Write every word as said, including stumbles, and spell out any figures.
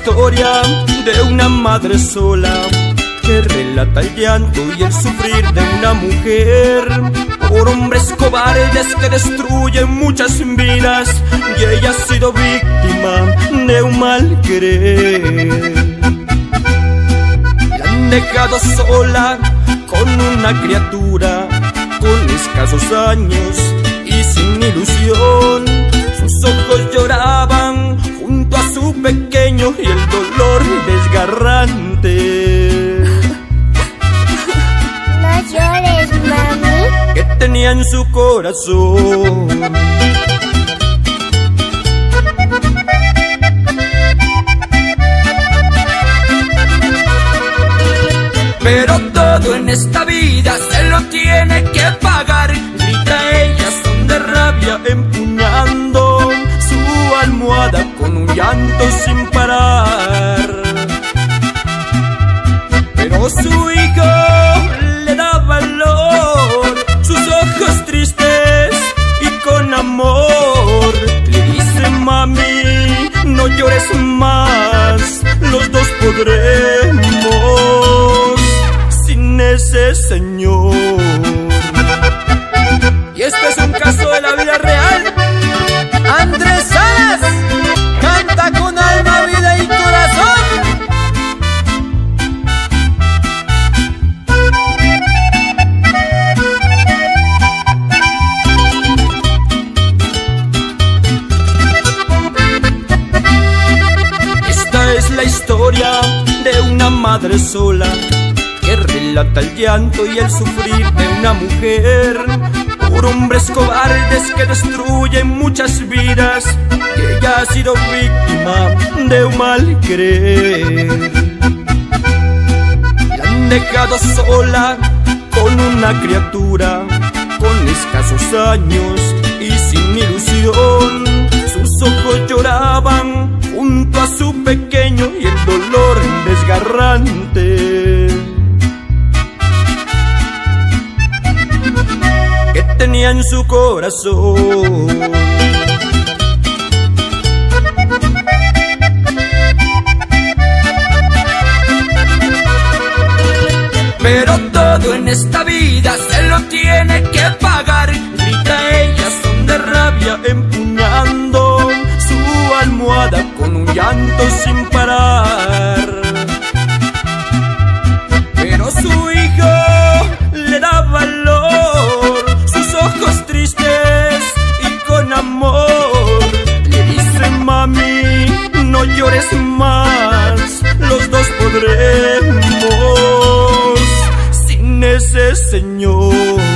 historia de una madre sola que relata el llanto y el sufrir de una mujer por hombres cobardes que destruyen muchas vidas, y ella ha sido víctima de un mal querer. La han dejado sola con una criatura con escasos años y sin ilusión. Sus ojos lloraban junto a su pequeño y el dolor desgarrante. No llores, mami, que tenía en su corazón. Pero todo en esta vida se lo tiene que pagar, grita ella son de rabia empuñando su almohada con un llanto sin parar. Pero su hijo le da valor, sus ojos tristes y con amor le dice: mami, no llores más, los dos podremos sin ese señor. Y este es un caso de la vida real. Andrés Salas canta con alma, vida y corazón. Esta es la historia de una madre sola que relata el llanto y el sufrir de una mujer por hombres cobardes que destruyen muchas vidas, y ella ha sido víctima de un mal querer. La han dejado sola con una criatura con escasos años y sin ilusión. Sus ojos lloraban junto a su pequeño y el dolor desgarrante que tenía en su corazón. Pero todo en esta vida se lo tiene que pagar, grita ella son de rabia empuñando su almohada con un llanto sin parar. Pero su hijo le da valor, sus ojos tristes y con amor le dice: mami, no llores más, los dos podremos sin ese señor.